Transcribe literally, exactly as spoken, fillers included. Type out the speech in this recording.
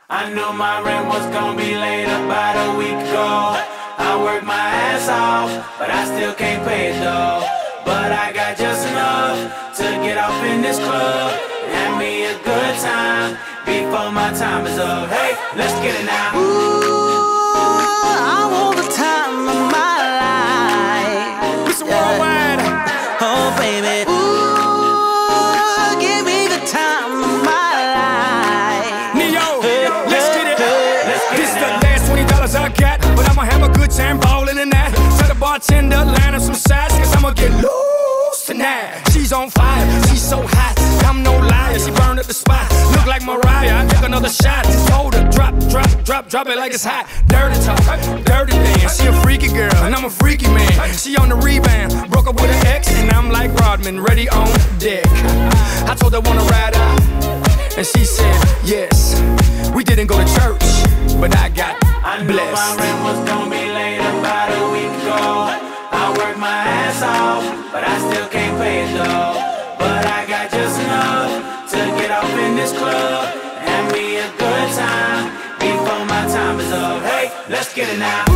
I knew my rent was gonna be late about a week ago. I worked my ass off, but I still can't pay it though. But I got just enough to get off in this club and have me a good time before my time is up. Hey, let's get it now. Ooh, I want the time of my life. Listen, worldwide. Oh, baby. Ooh, give me the time of my life. Neo, Hey, let's get it. hey, let's get This it is the now. last twenty dollars I got, but I'ma have a good time ballin' in that. Tell the bartender, line up some sides, cause I'ma get loose tonight. She's on fire, she's so hot, I'm no liar, she burned up the spot. Look like Mariah, I took another shot. Told her, drop, drop, drop, drop it like it's hot. Dirty talk, dirty dance, she a freaky girl, and I'm a freaky man. She on the rebound, broke up with an ex, and I'm like Rodman, ready on deck. I told her wanna ride out, and she said yes. We didn't go to church, but I got I knew blessed. my rent was gonna be late about a week ago. I worked my ass off, but I still can't pay it though. But I got just enough to get off in this club and have me a good time before my time is up. Hey, let's get it now.